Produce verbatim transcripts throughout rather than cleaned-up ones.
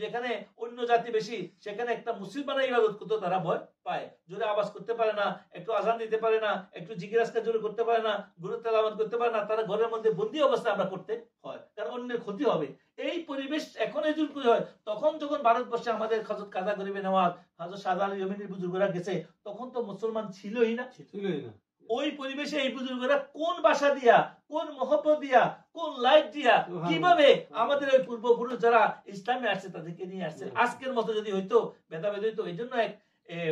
যেখানে অন্য জাতি বেশি সেখানে একটা মুসলমানের ইবাদত করতে তারা ভয় পায়, জোরে আওয়াজ করতে পারে না, একটু আজান দিতে পারে না, একটু জিজ্ঞাসা জোরে করতে পারে না, গুরু তেলাওয়াত করতে পারে না, তারা ঘরের মধ্যে বন্দী অবস্থায় আমরা করতে হয়, কারণ অন্যের ক্ষতি হবে। এই পরিবেশ এখন এই যুগ হয়। তখন যখন ভারতবর্ষে আমাদের হযরত কাজা গরিবে নেওয়াজ, হযরত শাহজালাল ইয়েমেনি বুজুর্গরা গেছে, তখন তো মুসলমান ছিলই না, ছিলই না। ওই পরিবেশে এই বুজুর্গরা কোন ভাষা দিয়া, কোন মহব্বত দিয়া, কোন লাইট দিয়া, কিভাবে আমাদের ওই পূর্বপুরুষ যারা ইসলামে আসছে তাদেরকে নিয়ে আসছে। আজকের মতো যদি হইতো ভেদাভেদ হইতো। এই জন্য এক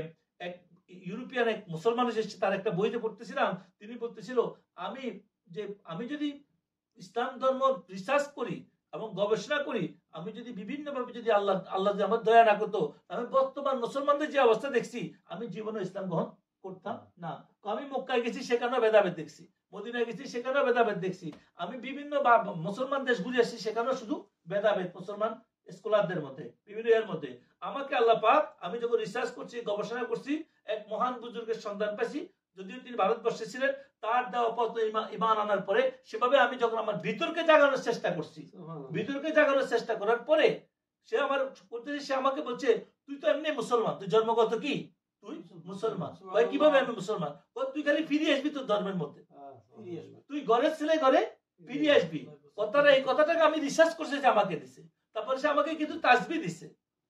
এক ইউরোপিয়ান এক মুসলমান এসেছে, তার একটা বইতে পড়তেছিলাম, তিনি বলতেছিল আমি যে আমি যদি ইসলাম ধর্ম রিসার্চ করি এবং গবেষণা করি, আমি যদি বিভিন্ন ভাবে যদি আল্লাহ আল্লাহ যদি আমার দয়া না করতো, আমি বর্তমান মুসলমানদের যে অবস্থা দেখছি আমি জীবনে ইসলাম গ্রহণ করতাম না। আমি মক্কায় গেছি, সেখানেও ভেদাভেদ দেখছি, মদিনায় গেছি, সেখানেও ভেদাভেদ দেখছি, আমি বিভিন্ন মুসলমান দেশ ঘুরে আসছি, সেখানেও শুধু ভেদাভেদ মুসলমান স্কলারদের মধ্যে, বিভিন্ন এর মধ্যে। আমাকে আল্লাহ পাক, আমি যখন রিসার্চ করছি, গবেষণা করছি, এক মহান বুজুর্গের সন্ধান পাইছি, যদিও তিনি ভারতবর্ষে ছিলেন, তার দেওয়া পথ ঈমান আনার পরে সেভাবে আমি যখন আমার ভিতরকে জাগানোর চেষ্টা করছি, ভিতরকে জাগানোর চেষ্টা করার পরে সে আমার করতেছে, সে আমাকে বলছে তুই তো এমনি মুসলমান, তুই জন্মগত কি তুই মুসলমান। ভাই কিভাবে আমি মুসলমান? তুই খালি ফিরে আসবি তোর ধর্মের মধ্যে, তুই ঘরের ছেলে ঘরে ফিরে আসবি। কথাটা এই কথাটাকে আমি রিসার্চ করছি, যে আমাকে দিছে। তারপরে সে আমাকে কিন্তু তাসবিহ দিছে,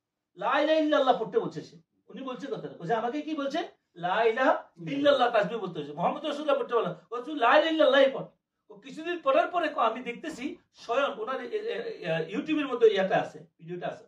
লা ইলাহা ইল্লাল্লাহ পড়তে বলছে সে। উনি বলছে কথাটা, বলছে আমাকে কি বলছে, লা ইলাহা ইল্লাল্লাহ তাসবিহ বলতে হচ্ছে, মুহাম্মদ রাসূলুল্লাহ পড়তে বলা, তুই লা ইলাহা ইল্লাল্লাহ পড়। ও কিছুদিন পড়ার পরে আমি দেখতেছি স্বয়ং ওনার ইউটিউবের মধ্যে ইয়াটা আছে, ভিডিওটা আছে।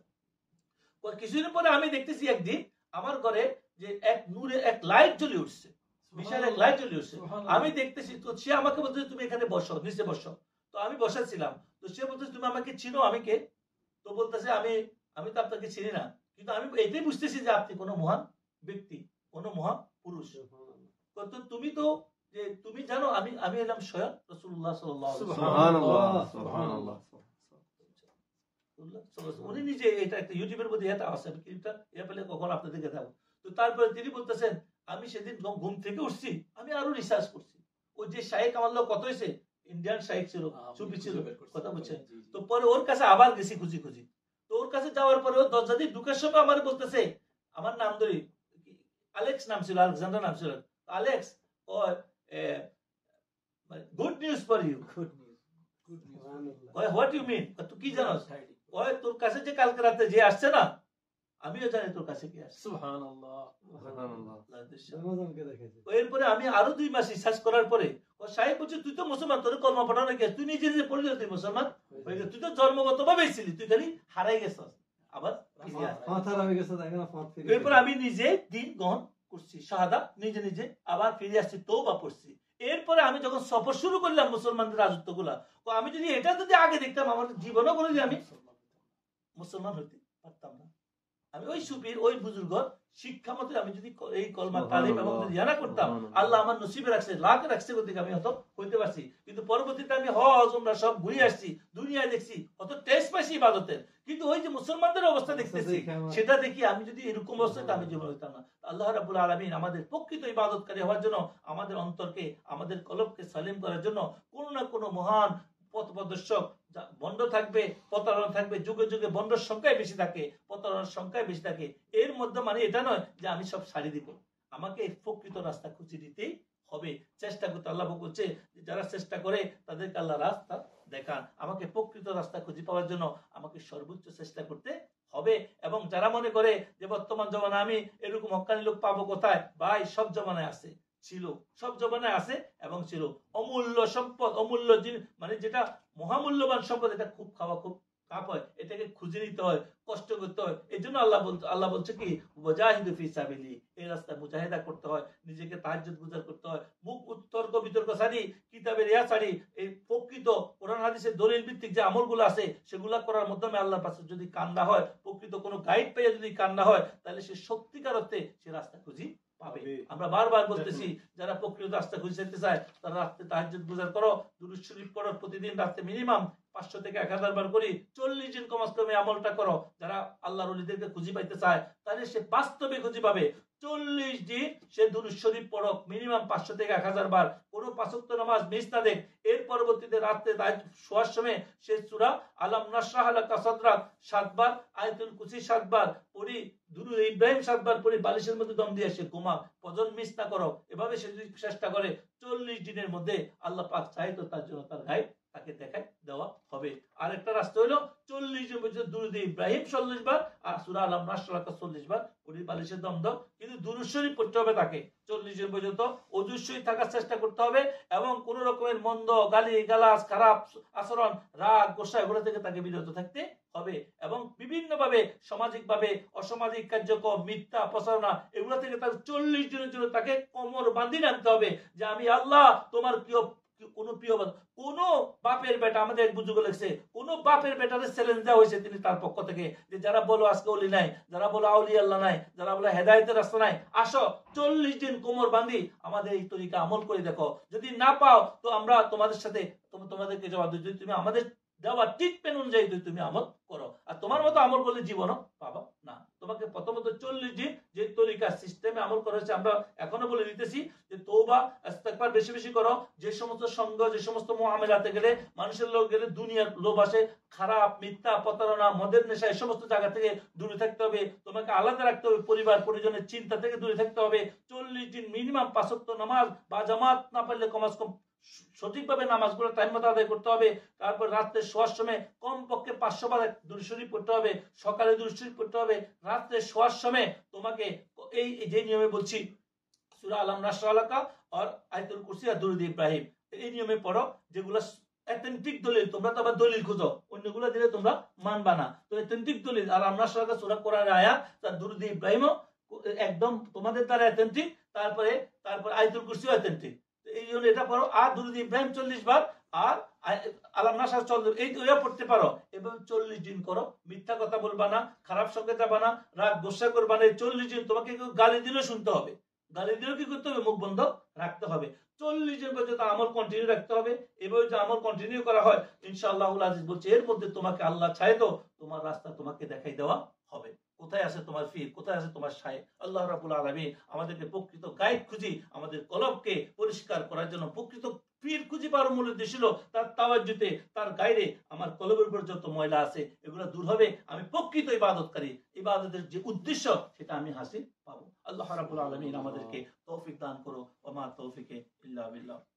কিছুদিন পরে আমি দেখতেছি একদিন আমার ঘরে যে এক নূরে এক লাইট জ্বলে উঠছে, বিশাল এক লাইট জ্বলে উঠছে। আমি দেখতেছি, তো সে আমাকে বলতেছে তুমি এখানে বসো, নিচে বসো। তো আমি বসাছিলাম, তো সে বলতেছে তুমি আমাকে চিনো? আমি কে? তো বলতেছে আমি আমি তো আপনাকে চিনি না, কিন্তু আমি এটাই বুঝতেছি যে আপনি কোনো মহান ব্যক্তি, কোনো মহান পুরুষ। তো তুমি তো যে তুমি জানো আমি আমি এলাম স্বয়ং রাসূলুল্লাহ সাল্লাল্লাহু আলাইহি ওয়াসাল্লাম। সুবহানাল্লাহ সুবহানাল্লাহ। উনি নিজে, এটা একটা ইউটিউবের মধ্যে এটা আছে, আমি ক্লিপটা এ পেলে কখন আপনাদেরকে দেব। তো তারপরে তিনি বলতেছেন আমি সেদিন ঘুম থেকে উঠছি, আমি আরো রিসার্চ করছি। ওই যে শাইখ আমার লোক কত হয়েছে, ইন্ডিয়ান শাইখ ছিল, সুফি ছিল, কথা বলছেন। তো পরে ওর কাছে আবার গেছি খুঁজি খুঁজি। তো ওর কাছে যাওয়ার পরে ও দরজা দিয়ে ঢুকার সময় আমার বলতেছে, আমার নাম ধরি, আলেক্স নাম ছিল, আলেকজান্ডার নাম ছিল, আলেক্স ও good news for you. Good news, good news. What you mean? তুই কি জানোস? ওই তোর কাছে যে কালকে রাতে যে আসছে না, আমিও জানি তোর কাছে কি আসছে। সুবহানাল্লাহ সুবহানাল্লাহ। এরপরে আমি আরো দুই মাস রিসার্চ করার পরে ও সাহেব বলছে তুই তো মুসলমান, তোর কর্ম পাঠানো কি, তুই নিজে নিজে পড়লি তুই মুসলমান হয়ে গেছিস, তুই তো জন্মগত ভাবেই ছিলি, তুই খালি হারাই গেছিস। আবার এরপর আমি নিজে দিন গ্রহণ করছি, শাহাদা নিজে নিজে আবার ফিরে আসছি, তওবা পড়ছি। এরপরে আমি যখন সফর শুরু করলাম মুসলমানদের রাজত্ব গুলা, আমি যদি এটা যদি আগে দেখতাম, আমার জীবনও বলে আমি মুসলমান হইতে পারতাম না। আমি ওই সুফির ওই বুজুর্গ শিক্ষা মতে আমি যদি এই কলমা তালিম এবং যদি জানা করতাম, আল্লাহ আমার নসিবে রাখছে, লাখ রাখছে গতিকে আমি হয়তো হইতে পারছি। কিন্তু পরবর্তীতে আমি হজ উমরা সব ঘুরে আসছি, দুনিয়ায় দেখছি, অত টেস্ট পাইছি ইবাদতের, কিন্তু ওই যে মুসলমানদের অবস্থা দেখতেছি, সেটা দেখি আমি যদি এরকম অবস্থাতে আমি জীবন হইতাম না। আল্লাহ রাব্বুল আলামিন আমাদের প্রকৃত ইবাদতকারী হওয়ার জন্য, আমাদের অন্তরকে, আমাদের কলবকে সালিম করার জন্য কোনো না কোনো মহান পথ প্রদর্শক বন্ড থাকবে, প্রতারণা থাকবে, যুগে যুগে বন্ডর সংখ্যায় বেশি থাকে, প্রতারণার সংখ্যায় বেশি থাকে। এর মধ্যে মানে এটা নয় যে আমি সব ছাড়ি দিব, আমাকে প্রকৃত রাস্তা খুঁজে দিতেই হবে, চেষ্টা করতে। আল্লাহ বলছে যারা চেষ্টা করে তাদেরকে আল্লাহ রাস্তা দেখান। আমাকে প্রকৃত রাস্তা খুঁজে পাওয়ার জন্য আমাকে সর্বোচ্চ চেষ্টা করতে হবে। এবং যারা মনে করে যে বর্তমান জমানা আমি এরকম হক্কানি লোক পাবো কোথায়, ভাই সব জমানায় আছে, ছিল, সব জমানায় আছে এবং ছিল। অমূল্য সম্পদ, অমূল্য জিনিস, মানে যেটা মহামূল্যবান সম্পদ, এটা খুব খাওয়া খুব কাপ হয়, এটাকে খুঁজে নিতে হয়, কষ্ট করতে হয়। এই জন্য আল্লাহ বলছে, আল্লাহ বলছে কি মুজাহিদু ফি সাবিলি, এই রাস্তায় মুজাহিদা করতে হয়, নিজেকে তাহাজ্জুদ গুজার করতে হয়, মুখ উত্তর্ক বিতর্ক ছাড়ি, কিতাবের ইয়া ছাড়ি, এই প্রকৃত কোরআন হাদিসের দলিল ভিত্তিক যে আমলগুলো আছে সেগুলা করার মাধ্যমে আল্লাহর কাছে যদি কান্না হয়, প্রকৃত কোনো গাইড পেয়ে যদি কান্না হয়, তাহলে সে সত্যিকার অর্থে সে রাস্তা খুঁজি পাবে। আমরা বারবার বলতেছি যারা প্রকৃত রাস্তা খুঁজে যেতে চায় তারা রাতে তাহাজ্জুদ গুজার করো, দুরূদ শরীফ পড়ো, প্রতিদিন রাতে মিনিমাম পাঁচশো থেকে এক হাজার বার করি, চল্লিশ দিন কমাস কমে আমলটা করো। যারা আল্লাহর ওলিদেরকে খুঁজে পাইতে চায় তাহলে সে বাস্তবে খুঁজে পাবে। চল্লিশ দিন সে দুরূদ শরীফ পড়ক মিনিমাম পাঁচশো থেকে এক হাজার বার, কোনো পাঁচ ওয়াক্ত নামাজ মিস না দেখ। এর পরবর্তীতে রাত্রে শোয়ার সময় সে সূরা আলাম নাশরাহ লাকা সাদরাক সাতবার, আয়াতুল কুরসি সাতবার পড়ি, দুরূদ ইব্রাহিম সাতবার পড়ি, বালিশের মধ্যে দম দিয়ে সে ঘুমা, ফজর মিস না করো। এভাবে সে যদি চেষ্টা করে চল্লিশ দিনের মধ্যে আল্লাহ পাক চাইতো তার জন্য তার গায়ে তাকে দেখাই দেওয়া হবে। আরেকটা রাস্তা হলো চল্লিশ দিন পর্যন্ত দুরূদ ইব্রাহিম চল্লিশ বার আর সূরা আলাম নাশরাহ লাকা চল্লিশ বার পড়ি, বালিশের দম দাও, কিন্তু দুরূদ শরীফ পড়তে হবে তাকে চল্লিশ দিন পর্যন্ত। ওযুর সহিত থাকার চেষ্টা করতে হবে এবং কোন রকমের মন্দ গালি গালাজ খারাপ আচরণ রাগ গোসা এগুলো থেকে তাকে বিরত থাকতে হবে এবং বিভিন্ন ভাবে সামাজিক ভাবে অসামাজিক কার্যক্রম মিথ্যা প্রচারণা এগুলো থেকে তাকে চল্লিশ দিনের জন্য তাকে কোমর বাঁধিয়ে রাখতে হবে যে আমি আল্লাহ তোমার প্রিয় কোন প্রিয় কোন বাপের বেটা, আমাদের এক বুজুর্গ লিখছে, কোন বাপের বেটারে চ্যালেঞ্জ দেওয়া হয়েছে তিনি তার পক্ষ থেকে যে যারা বলো আজকে ওলি নাই, যারা বলো আউলি আল্লাহ নাই, যারা বলে হেদায়েতের রাস্তা নাই, আসো চল্লিশ দিন কোমর বাঁধি আমাদের এই তরিকা আমল করে দেখো, যদি না পাও তো আমরা তোমাদের সাথে তোমাদেরকে জবাব দিই, যদি তুমি আমাদের দেওয়া ট্রিটমেন্ট অনুযায়ী তুমি আমল করো, আর তোমার মতো আমল করলে জীবনও পাবো না। তোমাকে প্রথমত চল্লিশ দিন যে তরিকা সিস্টেমে আমল করা হয়েছে আমরা এখনো বলে দিতেছি যে তওবা ইস্তেগফার বেশি বেশি করো। যে সমস্ত সঙ্গ যে সমস্ত মুআমালাতে গেলে মানুষের লোক গেলে দুনিয়ার লোভ আসে, খারাপ মিথ্যা প্রতারণা মদের নেশা এই সমস্ত জায়গা থেকে দূরে থাকতে হবে, তোমাকে আলাদা রাখতে হবে, পরিবার পরিজনের চিন্তা থেকে দূরে থাকতে হবে। চল্লিশ দিন মিনিমাম পাঁচ ওয়াক্ত নামাজ বা জামাত না পারলে কমাস কম সঠিকভাবে নামাজগুলো টাইম মতো আদায় করতে হবে। তারপর রাত্রে শোয়ার সময় কমপক্ষে পাঁচশো বার দুরূদ শরীফ পড়তে হবে, সকালে দুরূদ শরীফ পড়তে হবে, রাত্রে শোয়ার সময় তোমাকে এই যে নিয়মে বলছি সূরা আলাম নাশরাহ লাকা আর আয়াতুল কুরসি আর দুরূদ ইব্রাহিম এই নিয়মে পড়ো, যেগুলো অথেন্টিক দলিল। তোমরা তো আবার দলিল খুঁজো, অন্যগুলো দিলে তোমরা মানবা না, তো অথেন্টিক দলিল আলাম নাশরাহ লাকা সূরা কোরআনের আয়াত তার দুরূদ ইব্রাহিমও একদম তোমাদের দ্বারা অথেন্টিক, তারপরে তারপর আয়াতুল কুরসিও অথেন্টিক, এই জন্য এটা পড়ো। আর দুরূদ ইব্রাহিম চল্লিশ বার আর আলাম নাশরাহ চল্লিশ, এই দুইটা পড়তে পারো। এভাবে চল্লিশ দিন করো, মিথ্যা কথা বলবা না, খারাপ সঙ্গে যাবা না, রাগ গোসা করবা না। এই চল্লিশ দিন তোমাকে কেউ গালি দিলেও শুনতে হবে, গালি দিলেও কি করতে হবে, মুখ বন্ধ রাখতে হবে। চল্লিশ দিন পর্যন্ত আমল কন্টিনিউ রাখতে হবে। এভাবে যদি আমল কন্টিনিউ করা হয় ইনশাআল্লাহুল আজিজ বলছে এর মধ্যে তোমাকে আল্লাহ চায় তো তোমার রাস্তা তোমাকে দেখাই দেওয়া হবে। কোথায় আছে তোমার ফির, কোথায় আছে তোমার শায়ে। আল্লাহ রাব্বুল আলামিন আমাদেরকে প্রকৃত গাইড খুঁজি, আমাদের কলবকে পরিষ্কার করার জন্য প্রকৃত পীর খুঁজি পাওয়ার মূল উদ্দেশ্য ছিল তার তাওয়াজ্জুতে তার গাইডে আমার কলবের উপর যত ময়লা আছে এগুলো দূর হবে, আমি প্রকৃত ইবাদতকারী, ইবাদতের যে উদ্দেশ্য সেটা আমি হাসিল পাবো। আল্লাহ রাব্বুল আলামিন আমাদেরকে তৌফিক দান করো। ওয়া মা তৌফিকে ইল্লা বিল্লাহ।